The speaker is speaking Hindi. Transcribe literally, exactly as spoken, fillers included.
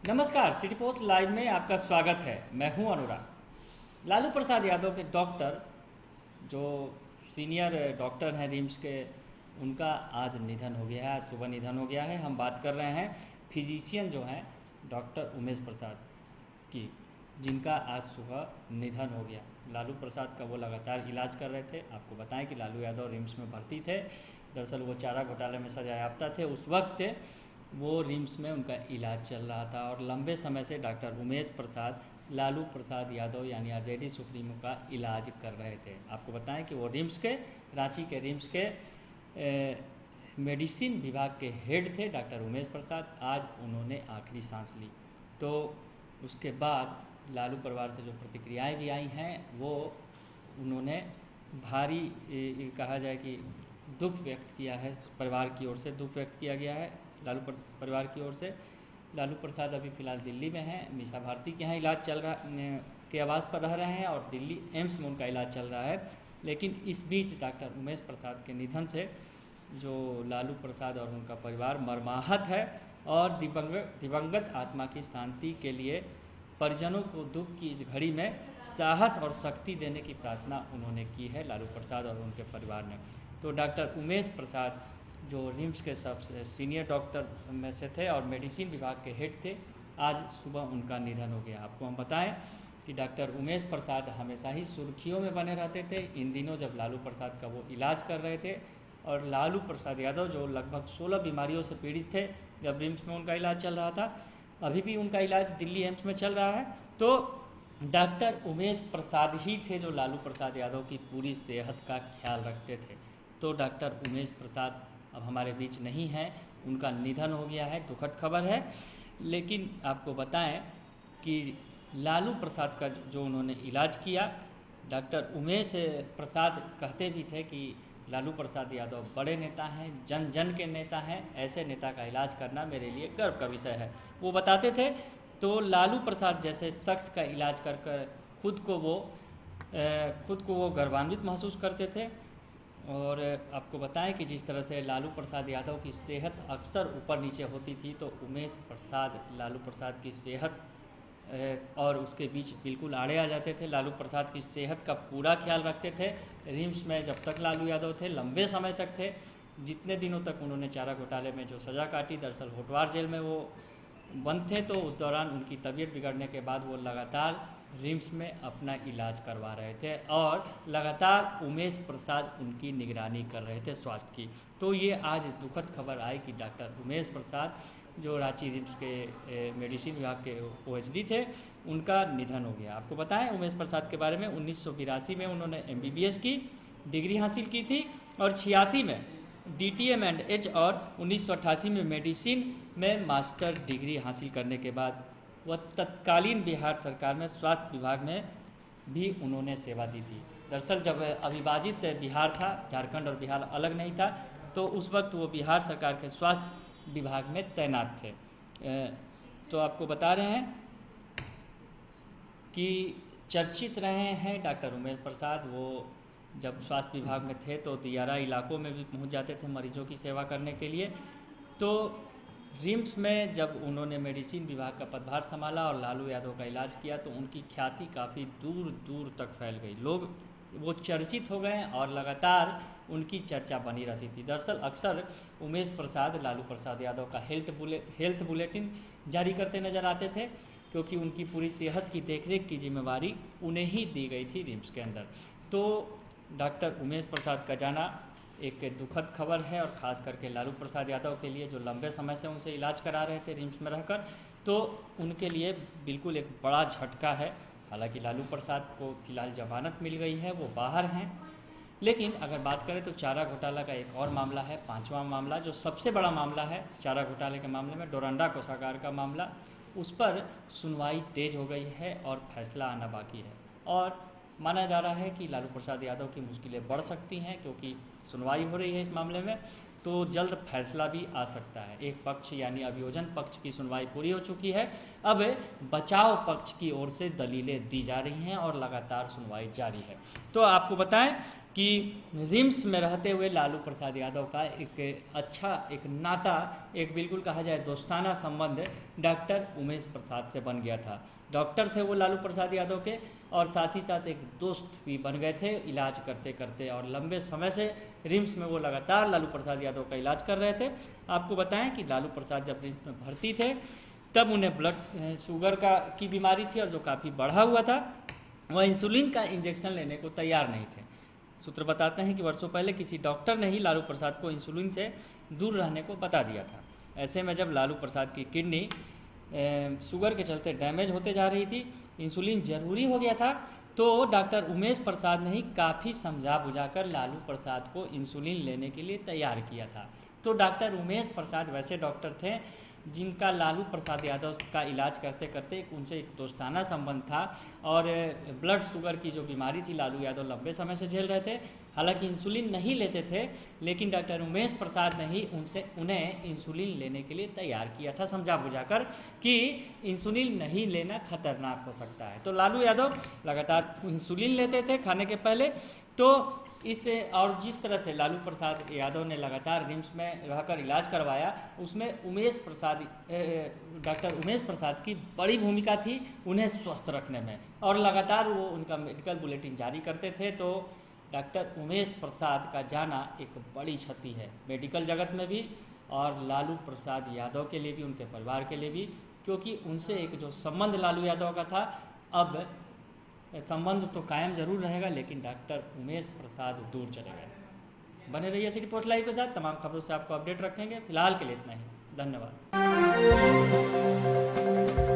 नमस्कार, सिटी पोस्ट लाइव में आपका स्वागत है। मैं हूं अनुराग। लालू प्रसाद यादव के डॉक्टर, जो सीनियर डॉक्टर हैं रिम्स के, उनका आज निधन हो गया है। आज सुबह निधन हो गया है। हम बात कर रहे हैं फिजिशियन जो हैं डॉक्टर उमेश प्रसाद की, जिनका आज सुबह निधन हो गया। लालू प्रसाद का वो लगातार इलाज कर रहे थे। आपको बताएं कि लालू यादव रिम्स में भर्ती थे। दरअसल वो चारा घोटाले में सजायाफ्ता थे। उस वक्त वो रिम्स में उनका इलाज चल रहा था और लंबे समय से डॉक्टर उमेश प्रसाद लालू प्रसाद यादव यानी आरजेडी सुप्रीमो का इलाज कर रहे थे। आपको बताएं कि वो रिम्स के, रांची के रिम्स के ए, मेडिसिन विभाग के हेड थे डॉक्टर उमेश प्रसाद। आज उन्होंने आखिरी सांस ली। तो उसके बाद लालू परिवार से जो प्रतिक्रियाएं भी आई हैं, वो उन्होंने भारी ए, कहा जाए कि दुख व्यक्त किया है। परिवार की ओर से दुख व्यक्त किया गया है लालू परिवार की ओर से। लालू प्रसाद अभी फ़िलहाल दिल्ली में हैं, मीसा भारती के यहाँ इलाज चल रहा के आवास पर रह रहे हैं और दिल्ली एम्स में उनका इलाज चल रहा है। लेकिन इस बीच डॉक्टर उमेश प्रसाद के निधन से जो लालू प्रसाद और उनका परिवार मर्माहत है और दिवंगत दिवंगत आत्मा की शांति के लिए परिजनों को दुख की इस घड़ी में साहस और शक्ति देने की प्रार्थना उन्होंने की है, लालू प्रसाद और उनके परिवार ने। तो डॉक्टर उमेश प्रसाद जो रिम्स के सबसे सीनियर डॉक्टर में से थे और मेडिसिन विभाग के हेड थे, आज सुबह उनका निधन हो गया। आपको हम बताएं कि डॉक्टर उमेश प्रसाद हमेशा ही सुर्खियों में बने रहते थे। इन दिनों जब लालू प्रसाद का वो इलाज कर रहे थे और लालू प्रसाद यादव जो लगभग सोलह बीमारियों से पीड़ित थे जब रिम्स में उनका इलाज चल रहा था, अभी भी उनका इलाज दिल्ली एम्स में चल रहा है। तो डॉक्टर उमेश प्रसाद ही थे जो लालू प्रसाद यादव की पूरी सेहत का ख्याल रखते थे। तो डॉक्टर उमेश प्रसाद अब हमारे बीच नहीं है, उनका निधन हो गया है, दुखद खबर है। लेकिन आपको बताएं कि लालू प्रसाद का जो उन्होंने इलाज किया, डॉक्टर उमेश प्रसाद कहते भी थे कि लालू प्रसाद यादव बड़े नेता हैं, जन जन के नेता हैं, ऐसे नेता का इलाज करना मेरे लिए गर्व का विषय है, वो बताते थे। तो लालू प्रसाद जैसे शख्स का इलाज कर कर खुद को वो खुद को वो गर्वान्वित महसूस करते थे। और आपको बताएं कि जिस तरह से लालू प्रसाद यादव की सेहत अक्सर ऊपर नीचे होती थी, तो उमेश प्रसाद लालू प्रसाद की सेहत और उसके बीच बिल्कुल आड़े आ जाते थे। लालू प्रसाद की सेहत का पूरा ख्याल रखते थे। रिम्स में जब तक लालू यादव थे, लंबे समय तक थे, जितने दिनों तक उन्होंने चारा घोटाले में जो सज़ा काटी, दरअसल होटवार जेल में वो बंद थे, तो उस दौरान उनकी तबीयत बिगड़ने के बाद वो लगातार रिम्स में अपना इलाज करवा रहे थे और लगातार उमेश प्रसाद उनकी निगरानी कर रहे थे स्वास्थ्य की। तो ये आज दुखद खबर आई कि डॉक्टर उमेश प्रसाद जो रांची रिम्स के मेडिसिन विभाग के ओएसडी थे, उनका निधन हो गया। आपको बताएं उमेश प्रसाद के बारे में, उन्नीस सौ बिरासी में उन्होंने एमबीबीएस की डिग्री हासिल की थी और छियासी में डीटीएम एंड एच और उन्नीस सौ अट्ठासी में मेडिसिन में मास्टर डिग्री हासिल करने के बाद वह तत्कालीन बिहार सरकार में स्वास्थ्य विभाग में भी उन्होंने सेवा दी थी। दरअसल जब अविभाजित बिहार था, झारखंड और बिहार अलग नहीं था, तो उस वक्त वो बिहार सरकार के स्वास्थ्य विभाग में तैनात थे। तो आपको बता रहे हैं कि चर्चित रहे हैं डॉक्टर उमेश प्रसाद। वो जब स्वास्थ्य विभाग में थे तो दियारा इलाकों में भी पहुंच जाते थे मरीजों की सेवा करने के लिए। तो रिम्स में जब उन्होंने मेडिसिन विभाग का पदभार संभाला और लालू यादव का इलाज किया, तो उनकी ख्याति काफ़ी दूर दूर तक फैल गई। लोग वो चर्चित हो गए और लगातार उनकी चर्चा बनी रहती थी। दरअसल अक्सर उमेश प्रसाद लालू प्रसाद यादव का हेल्थ बुले हेल्थ बुलेटिन जारी करते नजर आते थे, क्योंकि उनकी पूरी सेहत की देखरेख की जिम्मेवारी उन्हें ही दी गई थी रिम्स के अंदर। तो डॉक्टर उमेश प्रसाद का जाना एक दुखद खबर है, और ख़ास करके लालू प्रसाद यादव के लिए जो लंबे समय से उनसे इलाज करा रहे थे रिम्स में रहकर, तो उनके लिए बिल्कुल एक बड़ा झटका है। हालांकि लालू प्रसाद को फिलहाल जमानत मिल गई है, वो बाहर हैं। लेकिन अगर बात करें तो चारा घोटाला का एक और मामला है, पांचवा मामला, जो सबसे बड़ा मामला है चारा घोटाले के मामले में, डोरंडा कोषागार का मामला। उस पर सुनवाई तेज हो गई है और फैसला आना बाकी है, और माना जा रहा है कि लालू प्रसाद यादव की मुश्किलें बढ़ सकती हैं, क्योंकि सुनवाई हो रही है इस मामले में। तो जल्द फैसला भी आ सकता है। एक पक्ष यानी अभियोजन पक्ष की सुनवाई पूरी हो चुकी है, अब बचाव पक्ष की ओर से दलीलें दी जा रही हैं और लगातार सुनवाई जारी है। तो आपको बताएं कि रिम्स में रहते हुए लालू प्रसाद यादव का एक अच्छा एक नाता, एक बिल्कुल कहा जाए दोस्ताना संबंध डॉक्टर उमेश प्रसाद से बन गया था। डॉक्टर थे वो लालू प्रसाद यादव के, और साथ ही साथ एक दोस्त भी बन गए थे इलाज करते करते, और लंबे समय से रिम्स में वो लगातार लालू प्रसाद यादव का इलाज कर रहे थे। आपको बताएं कि लालू प्रसाद जब रिम्स में भर्ती थे तब उन्हें ब्लड शुगर का की बीमारी थी, और जो काफ़ी बढ़ा हुआ था, वह इंसुलिन का इंजेक्शन लेने को तैयार नहीं थे। सूत्र बताते हैं कि वर्षों पहले किसी डॉक्टर ने ही लालू प्रसाद को इंसुलिन से दूर रहने को बता दिया था। ऐसे में जब लालू प्रसाद की किडनी शुगर के चलते डैमेज होते जा रही थी, इंसुलिन जरूरी हो गया था, तो डॉक्टर उमेश प्रसाद ने ही काफ़ी समझा बुझाकर लालू प्रसाद को इंसुलिन लेने के लिए तैयार किया था। तो डॉक्टर उमेश प्रसाद वैसे डॉक्टर थे जिनका लालू प्रसाद यादव का इलाज करते करते एक उनसे एक दोस्ताना संबंध था, और ब्लड शुगर की जो बीमारी थी लालू यादव लंबे समय से झेल रहे थे। हालांकि इंसुलिन नहीं लेते थे, लेकिन डॉक्टर उमेश प्रसाद ने ही उनसे उन्हें इंसुलिन लेने के लिए तैयार किया था, समझा बुझाकर कि इंसुलिन नहीं लेना खतरनाक हो सकता है। तो लालू यादव लगातार इंसुलिन लेते थे खाने के पहले। तो इस और जिस तरह से लालू प्रसाद यादव ने लगातार रिम्स में रहकर इलाज करवाया, उसमें उमेश प्रसाद डॉक्टर उमेश प्रसाद की बड़ी भूमिका थी उन्हें स्वस्थ रखने में, और लगातार वो उनका मेडिकल बुलेटिन जारी करते थे। तो डॉक्टर उमेश प्रसाद का जाना एक बड़ी क्षति है मेडिकल जगत में भी, और लालू प्रसाद यादव के लिए भी, उनके परिवार के लिए भी, क्योंकि उनसे एक जो संबंध लालू यादव का था, अब संबंध तो कायम जरूर रहेगा, लेकिन डॉक्टर उमेश प्रसाद दूर चले गए। बने रहिए सिटी पोस्ट लाइव के साथ, तमाम खबरों से आपको अपडेट रखेंगे। फिलहाल के लिए इतना ही, धन्यवाद।